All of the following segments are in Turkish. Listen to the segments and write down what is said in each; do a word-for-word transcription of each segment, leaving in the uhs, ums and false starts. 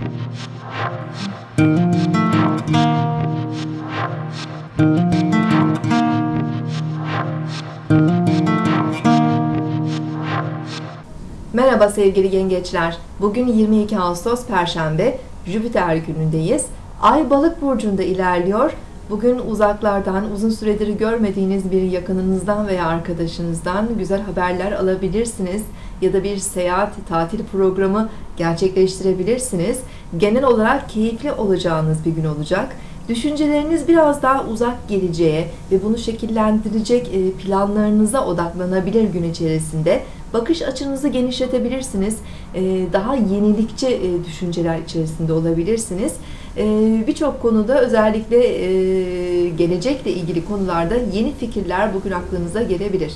Merhaba sevgili yengeçler. Bugün yirmi iki Ağustos Perşembe, Jüpiter günündeyiz. Ay Balık burcunda ilerliyor. Bugün uzaklardan, uzun süredir görmediğiniz bir yakınınızdan veya arkadaşınızdan güzel haberler alabilirsiniz ya da bir seyahat, tatil programı gerçekleştirebilirsiniz. Genel olarak keyifli olacağınız bir gün olacak. Düşünceleriniz biraz daha uzak geleceğe ve bunu şekillendirecek planlarınıza odaklanabilir gün içerisinde. Bakış açınızı genişletebilirsiniz. Daha yenilikçi düşünceler içerisinde olabilirsiniz. Birçok konuda, özellikle gelecekle ilgili konularda yeni fikirler bugün aklınıza gelebilir.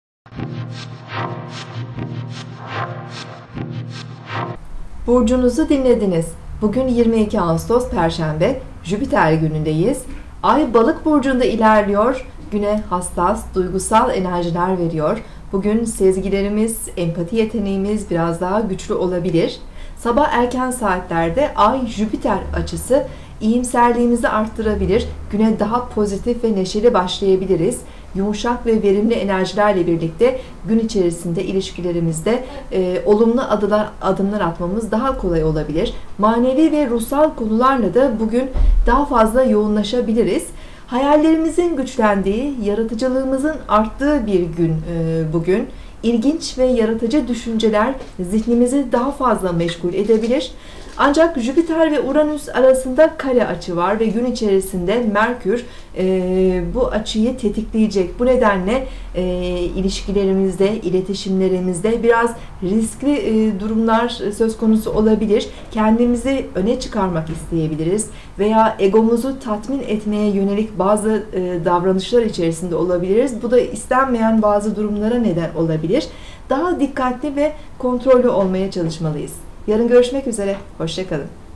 Burcunuzu dinlediniz. Bugün yirmi iki Ağustos Perşembe, Jüpiter günündeyiz. Ay Balık burcunda ilerliyor. Güne hassas, duygusal enerjiler veriyor. Bugün sezgilerimiz, empati yeteneğimiz biraz daha güçlü olabilir. Sabah erken saatlerde Ay-Jüpiter açısı iyimserliğimizi arttırabilir. Güne daha pozitif ve neşeli başlayabiliriz. Yumuşak ve verimli enerjilerle birlikte gün içerisinde ilişkilerimizde e, olumlu adımlar, adımlar atmamız daha kolay olabilir. Manevi ve ruhsal konularla da bugün daha fazla yoğunlaşabiliriz. Hayallerimizin güçlendiği, yaratıcılığımızın arttığı bir gün e, bugün. İlginç ve yaratıcı düşünceler zihnimizi daha fazla meşgul edebilir. Ancak Jüpiter ve Uranüs arasında kare açı var ve gün içerisinde Merkür e, bu açıyı tetikleyecek. Bu nedenle e, ilişkilerimizde, iletişimlerimizde biraz riskli e, durumlar söz konusu olabilir. Kendimizi öne çıkarmak isteyebiliriz veya egomuzu tatmin etmeye yönelik bazı e, davranışlar içerisinde olabiliriz. Bu da istenmeyen bazı durumlara neden olabilir. Daha dikkatli ve kontrollü olmaya çalışmalıyız. Yarın görüşmek üzere. Hoşça kalın.